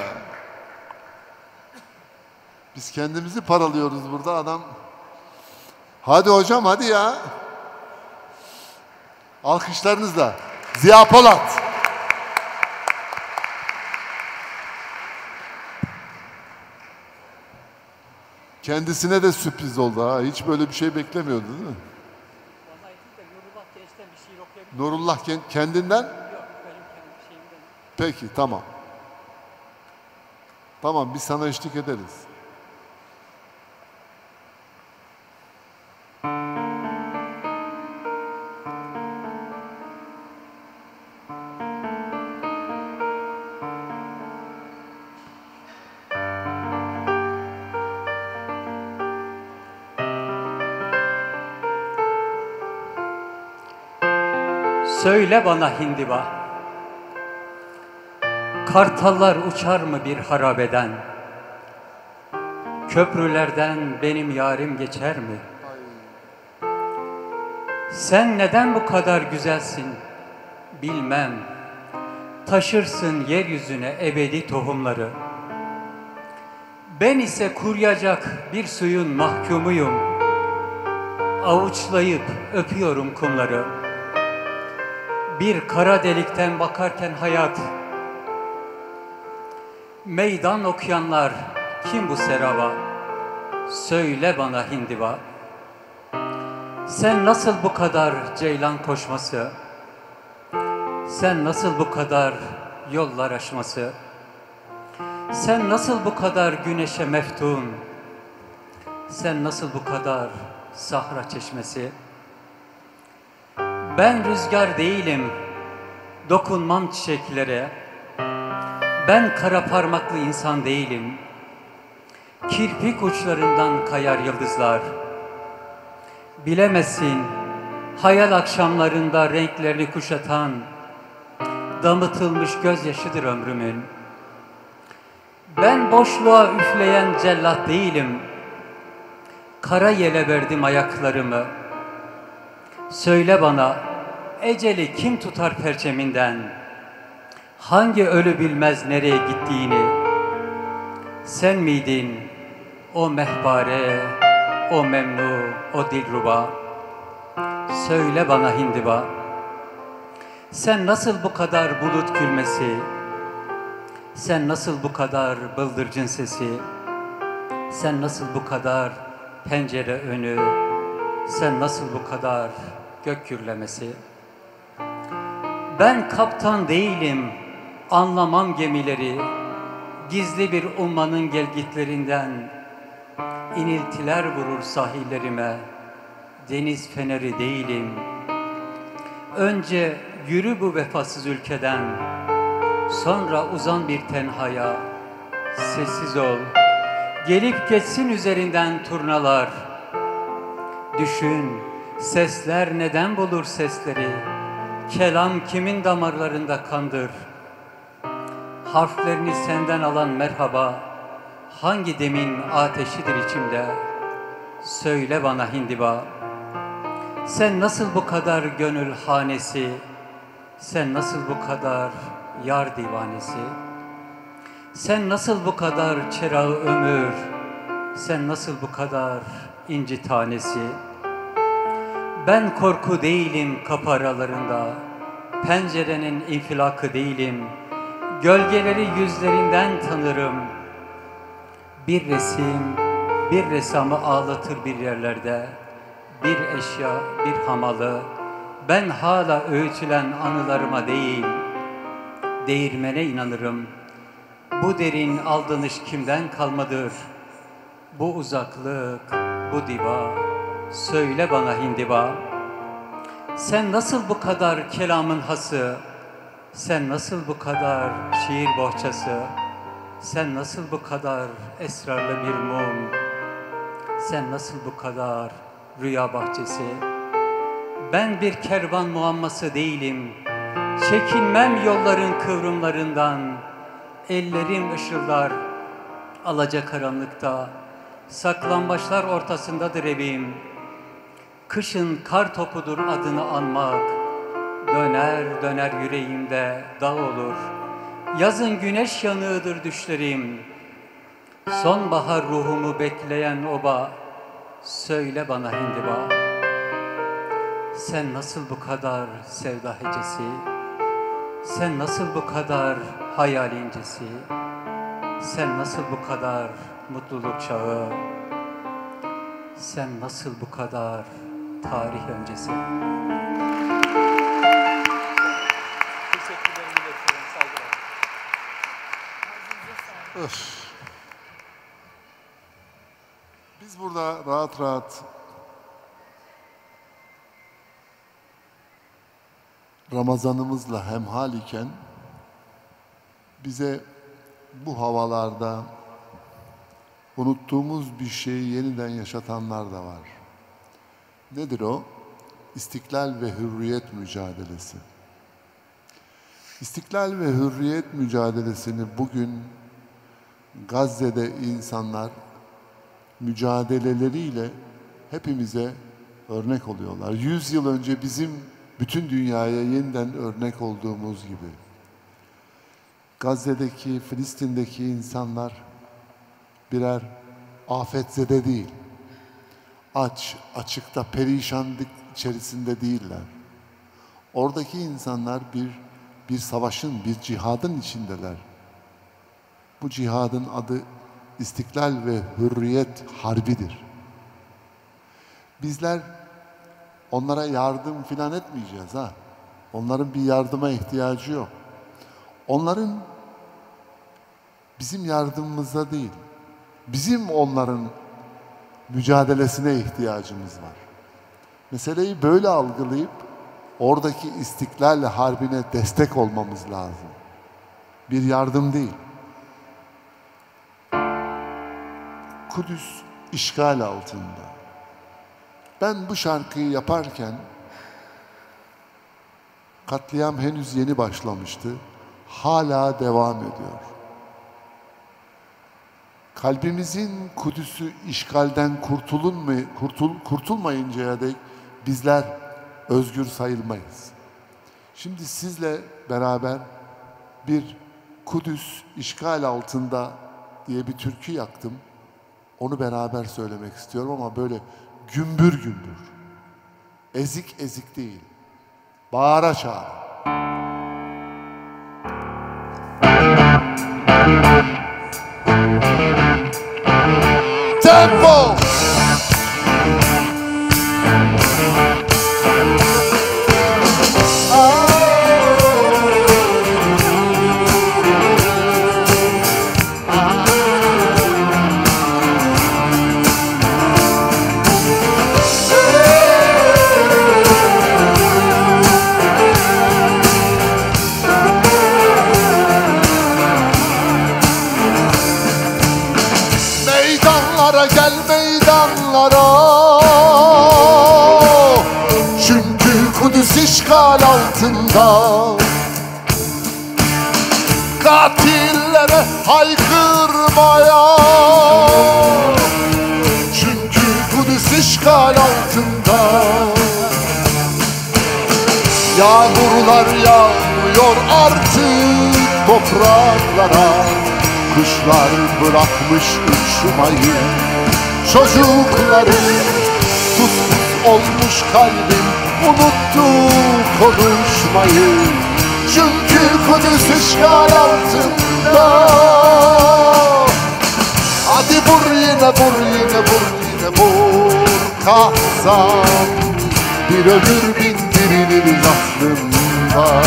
[SPEAKER 2] Biz kendimizi paralıyoruz burada, adam. Hadi hocam hadi ya. Alkışlarınızla. Ziya Polat. Kendisine de sürpriz oldu ha. Hiç böyle bir şey beklemiyordu değil mi? Nurullah kendinden? Peki tamam. Tamam biz sana eşlik ederiz.
[SPEAKER 5] Söyle bana hindiba, kartallar uçar mı bir harabeden? Köprülerden benim yarim geçer mi? Sen neden bu kadar güzelsin bilmem. Taşırsın yeryüzüne ebedi tohumları. Ben ise kuruyacak bir suyun mahkumuyum. Avuçlayıp öpüyorum kumları. Bir kara delikten bakarken hayat, meydan okuyanlar kim bu serava? Söyle bana hindiba, sen nasıl bu kadar ceylan koşması, sen nasıl bu kadar yollar aşması, sen nasıl bu kadar güneşe meftun, sen nasıl bu kadar sahra çeşmesi? Ben rüzgar değilim, dokunmam çiçeklere. Ben kara parmaklı insan değilim. Kirpik uçlarından kayar yıldızlar. Bilemezsin, hayal akşamlarında renklerini kuşatan, damıtılmış gözyaşıdır ömrümün. Ben boşluğa üfleyen cellat değilim. Kara yele verdim ayaklarımı. Söyle bana, eceli kim tutar perçeminden? Hangi ölü bilmez nereye gittiğini? Sen miydin o mehpare, o memnu, o dilruba? Söyle bana hindiba, sen nasıl bu kadar bulut gülmesi, sen nasıl bu kadar bıldırcın sesi, sen nasıl bu kadar pencere önü, sen nasıl bu kadar gök gürlemesi? Ben kaptan değilim, anlamam gemileri, gizli bir ummanın gelgitlerinden iniltiler vurur sahillerime, deniz feneri değilim. Önce yürü bu vefasız ülkeden, sonra uzan bir tenhaya, sessiz ol, gelip geçsin üzerinden turnalar. Düşün, sesler neden bulur sesleri? Kelam kimin damarlarında kandır? Harflerini senden alan merhaba, hangi demin ateşidir içimde? Söyle bana hindiba, sen nasıl bu kadar gönül hanesi, sen nasıl bu kadar yar divanesi? Sen nasıl bu kadar çırağı ömür, sen nasıl bu kadar inci tanesi? Ben korku değilim kapı aralarında, pencerenin infilakı değilim. Gölgeleri yüzlerinden tanırım. Bir resim, bir ressamı ağlatır bir yerlerde. Bir eşya, bir hamalı, Ben hala öğütülen anılarıma değil, değirmene inanırım. Bu derin aldanış kimden kalmadır? Bu uzaklık, bu diva, söyle bana hindiba. Sen nasıl bu kadar kelamın hası? Sen nasıl bu kadar şiir bohçası? Sen nasıl bu kadar esrarlı bir mum? Sen nasıl bu kadar rüya bahçesi? Ben bir kervan muamması değilim. Çekinmem yolların kıvrımlarından. Ellerim ışıldar alacakaranlıkta. Saklambaçlar ortasındadır evim. Kışın kar topudur adını anmak. Döner döner yüreğimde dağ olur. Yazın güneş yanığıdır düşlerim. Sonbahar ruhumu bekleyen oba. Söyle bana hindiba. Sen nasıl bu kadar sevda hecesi? Sen nasıl bu kadar hayal incesi? Sen nasıl bu kadar mutluluk çağı? Sen nasıl bu kadar tarih öncesi? Teşekkürlerimi iletiyorum, saygılar.
[SPEAKER 2] Öf. Biz burada rahat rahat Ramazanımızla hemhal iken bize bu havalarda unuttuğumuz bir şeyi yeniden yaşatanlar da var. Nedir o? İstiklal ve hürriyet mücadelesi. İstiklal ve hürriyet mücadelesini bugün Gazze'de insanlar mücadeleleriyle hepimize örnek oluyorlar. Yüz yıl önce bizim bütün dünyaya yeniden örnek olduğumuz gibi. Gazze'deki, Filistin'deki insanlar birer afetzede değil, aç, açıkta, perişanlık içerisinde değiller. Oradaki insanlar bir bir savaşın, bir cihadın içindeler. Bu cihadın adı İstiklal ve Hürriyet Harbidir. Bizler onlara yardım filan etmeyeceğiz ha. Onların bir yardıma ihtiyacı yok. Onların bizim yardımımıza değil, bizim onların mücadelesine ihtiyacımız var. Meseleyi böyle algılayıp oradaki İstiklal Harbi'ne destek olmamız lazım. Bir yardım değil. Kudüs işgal altında. Ben bu şarkıyı yaparken katliam henüz yeni başlamıştı. Hala devam ediyor. Kalbimizin Kudüs'ü işgalden kurtulunmay kurtul kurtulmayıncaya dek bizler özgür sayılmayız. Şimdi sizle beraber bir Kudüs işgal altında diye bir türkü yaktım. Onu beraber söylemek istiyorum ama böyle gümbür gümbür. Ezik ezik değil. Bağıra çağıra. Tempo! Meydanlara gel meydanlara. Çünkü Kudüs işgal altında. Katillere haykırmaya. Çünkü Kudüs işgal altında. Yağmurlar yağmıyor artık topraklara. Kuşlar bırakmış uçmayı. Çocukları sus pus olmuş kalbim unuttu konuşmayı. Çünkü Kudüs işgal altında. Hadi vur yine vur yine vur yine vur Kahzan. bir ömür bindirilir aslında.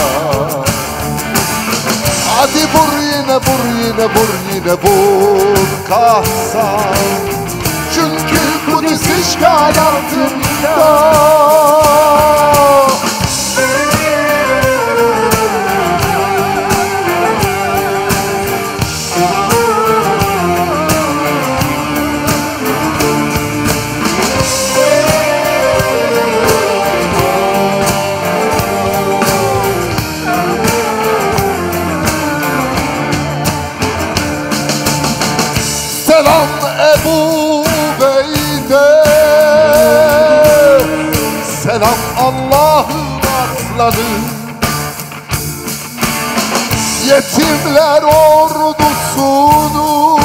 [SPEAKER 2] Hadi vur yine vur yine vur yine vur Kahsam, çünkü Kudüs işgal altında. Selam Ebu Beyde, selam Allah'ın aslanı, yetimler ordusunu,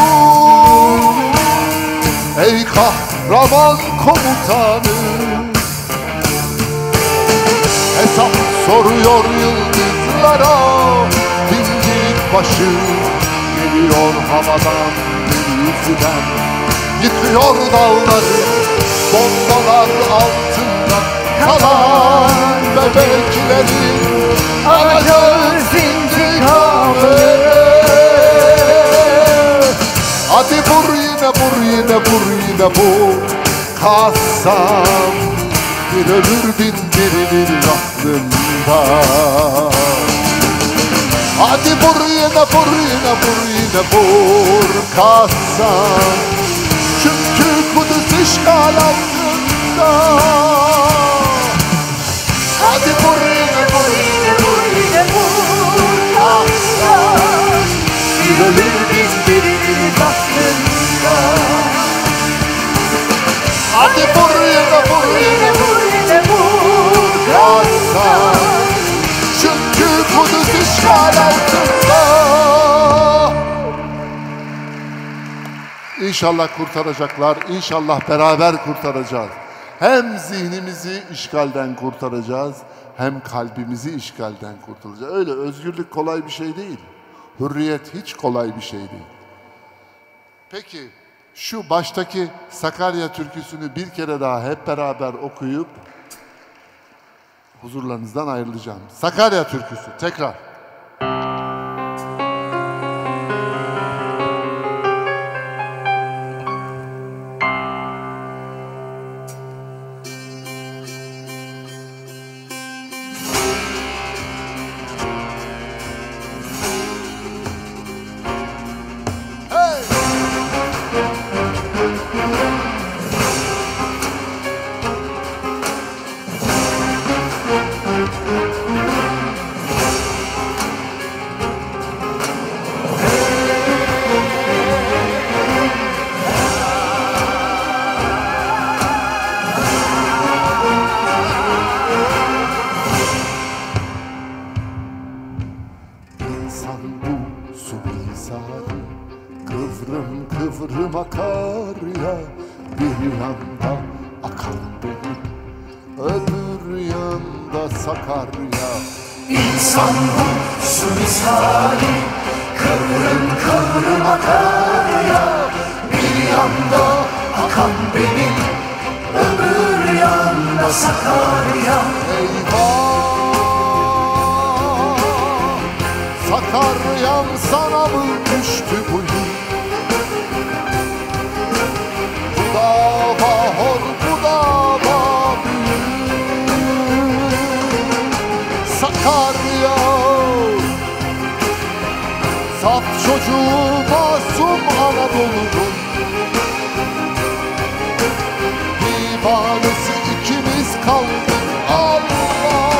[SPEAKER 2] ey kahraman komutanı. Hesap soruyor yıldızlara, dimdik başı geliyor havadan, denizden yıkıyor dağları, bombalar altında kalan bebeklerin alacağız intikamı. Hadi vur yine vur yine vur yine vur Kahsam, bir ömür bindirilir aklında. Hadi vur yine vur yine vur yine vur Kahsam, çünkü Kudüs işgal altında. Hadi vur yine vur yine vur yine vur Kahsam, bir ömür bindirilir aslında. Hadi vur yine vur yine vur yine vur Kahsam, çünkü Kudüs işgal altında. İnşallah kurtaracaklar, inşallah beraber kurtaracağız. Hem zihnimizi işgalden kurtaracağız, hem kalbimizi işgalden kurtaracağız. Öyle özgürlük kolay bir şey değil. Hürriyet hiç kolay bir şey değil. Peki, şu baştaki Sakarya türküsünü bir kere daha hep beraber okuyup huzurlarınızdan ayrılacağım. Sakarya türküsü tekrar. Kıvrım kıvrım akar ya, bir yanda akan benim, öbür yanda Sakarya.
[SPEAKER 3] İnsan bu su misali, kıvrım kıvrım akar ya, bir yanda akan benim, öbür yanda Sakarya.
[SPEAKER 2] Eyvah! Sakarya'm sana mı düştü bu yıl? Bu dava hor, bu dava büyük. Sakarya, saf çocuğu masum Anadolu'nun divanesi ikimiz kaldık. Allah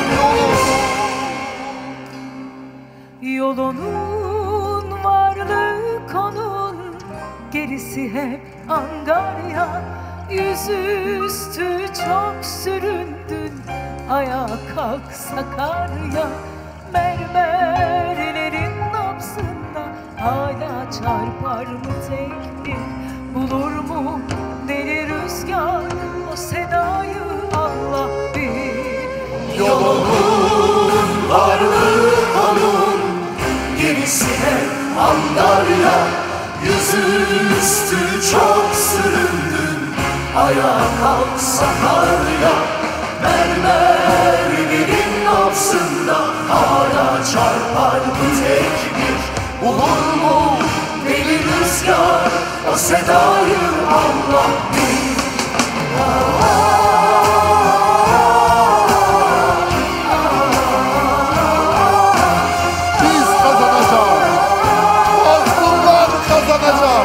[SPEAKER 2] yolunu.
[SPEAKER 4] Yolunun varlığı konun, gerisi hep angarya. Yüzüstü çok süründün, ayağa kalk Sakarya. Mermerlerin nabzında hala çarpar mı tek bir? Bulur mu deli rüzgar o sedayı, Allah bir.
[SPEAKER 3] Yolunun varlığı onun, gerisi hep Angarya. Yüzüstü çok süründün, ayağa kalk Sakarya. Mermerlerin nabzında hala çarpar bu tekbir. Bulur mu deli rüzgar o sedayı Allah bilir.
[SPEAKER 2] Biz kazanacağız. Mazlumlar kazanacak.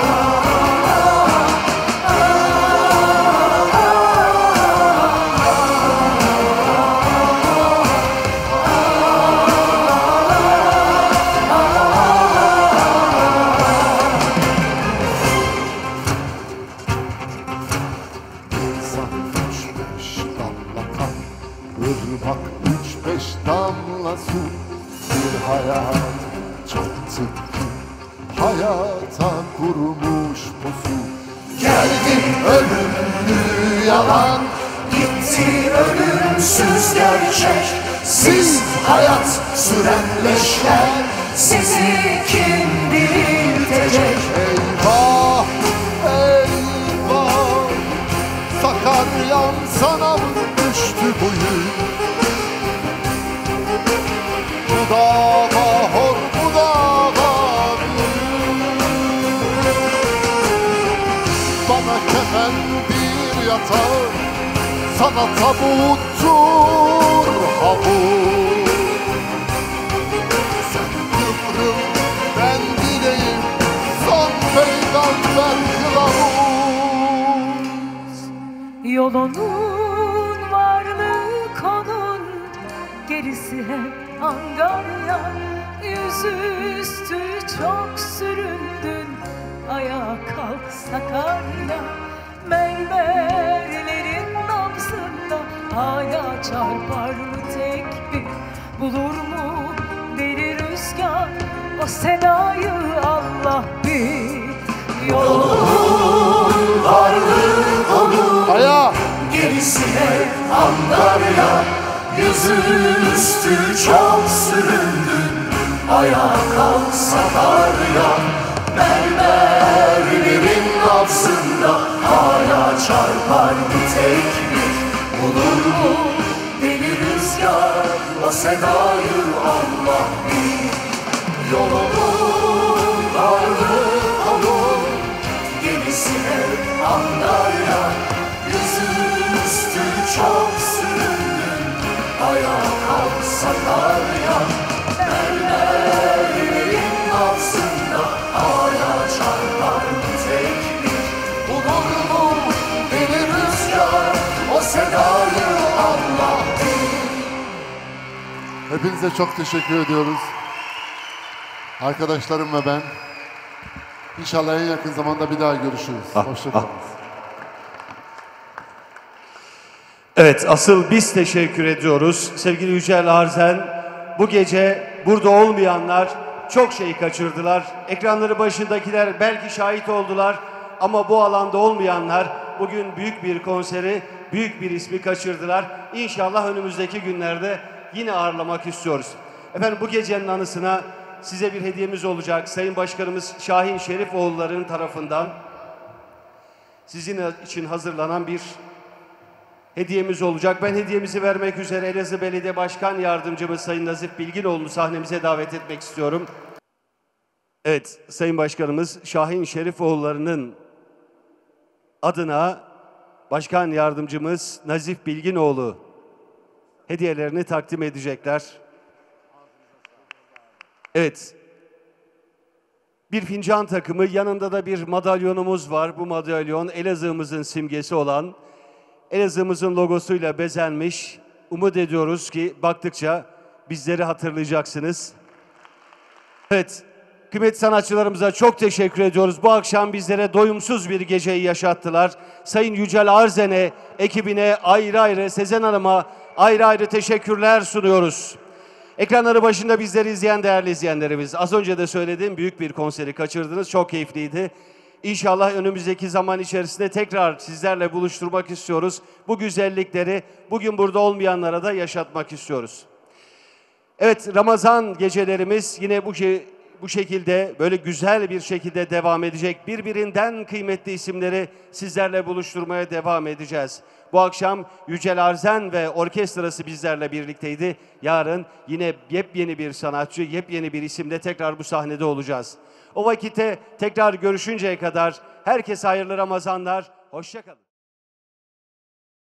[SPEAKER 2] İnsan üç beş damla kan, ırmak üç beş damla su. Bir hayat çaktı ki hayata kurmuş pusu.
[SPEAKER 3] Geldim ölümlü yalan, gitti ölümsüz gerçek. Siz hayat süren leşler, sizi kim diriltecek?
[SPEAKER 2] Eyvah, eyvah, Sakarya'm sana mı düştü bu yük? Bu dava hor, bu dava büyük. Bana kefen bir yatak, sana tabuttur havuz. Sen kıvrıl, ben dileyim, son peygamber kılavuz.
[SPEAKER 4] Yolunun varlığı konun, gerisi hep angarya. Yüzüstü çok süründün, ayağa kalk Sakarya. Mermerlerin nabzında hala çarpar mı tekbir? Bulur mu deli rüzgar o sedayı Allah bir?
[SPEAKER 3] Yolun varlığı onun,
[SPEAKER 2] Aya!
[SPEAKER 3] gerisi hep Angarya. Yüzüstü çok süründün, ayağa kalk Sakarya. Mermerlerin nabzında hala çarpar bu tekbir. Bulur mu deli rüzgar o sedayı Allah bilir. Yolun varlığı onun, gerisi hep Angarya. Yüzüstü çok süründün, ayağa kalk Sakarya. Mermerlerin nabzında hala çarpar bu tekbir. Bulur mu deli rüzgar o sedayı Allah bilir.
[SPEAKER 2] Hepinize çok teşekkür ediyoruz. Arkadaşlarım ve ben. İnşallah en yakın zamanda bir daha görüşürüz. Hoşçakalın.
[SPEAKER 1] Evet, asıl biz teşekkür ediyoruz. Sevgili Yücel Arzen, bu gece burada olmayanlar çok şey kaçırdılar. Ekranları başındakiler belki şahit oldular ama bu alanda olmayanlar bugün büyük bir konseri, büyük bir ismi kaçırdılar. İnşallah önümüzdeki günlerde yine ağırlamak istiyoruz. Efendim, bu gecenin anısına size bir hediyemiz olacak. Sayın Başkanımız Şahin Şerifoğulları'nın tarafından sizin için hazırlanan bir hediyemiz olacak. Ben hediyemizi vermek üzere Elazığ Belediye Başkan Yardımcımız Sayın Nazif Bilginoğlu'nu sahnemize davet etmek istiyorum. Evet, Sayın Başkanımız Şahin Şerifoğulları'nın adına Başkan Yardımcımız Nazif Bilginoğlu hediyelerini takdim edecekler. Evet, bir fincan takımı, yanında da bir madalyonumuz var. Bu madalyon Elazığ'ımızın simgesi olan, Elazığ'ımızın logosuyla bezenmiş. Umut ediyoruz ki baktıkça bizleri hatırlayacaksınız. Evet, kıymetli sanatçılarımıza çok teşekkür ediyoruz. Bu akşam bizlere doyumsuz bir geceyi yaşattılar. Sayın Yücel Arzen'e, ekibine ayrı ayrı, Sezen Hanım'a ayrı ayrı teşekkürler sunuyoruz. Ekranları başında bizleri izleyen değerli izleyenlerimiz, az önce de söylediğim büyük bir konseri kaçırdınız. Çok keyifliydi. İnşallah önümüzdeki zaman içerisinde tekrar sizlerle buluşturmak istiyoruz. Bu güzellikleri bugün burada olmayanlara da yaşatmak istiyoruz. Evet, Ramazan gecelerimiz yine bu bu şekilde, böyle güzel bir şekilde devam edecek. Birbirinden kıymetli isimleri sizlerle buluşturmaya devam edeceğiz. Bu akşam Yücel Arzen ve orkestrası bizlerle birlikteydi. Yarın yine yepyeni bir sanatçı, yepyeni bir isimle tekrar bu sahnede olacağız. O vakitte tekrar görüşünceye kadar herkese hayırlı Ramazanlar, hoşça kalın.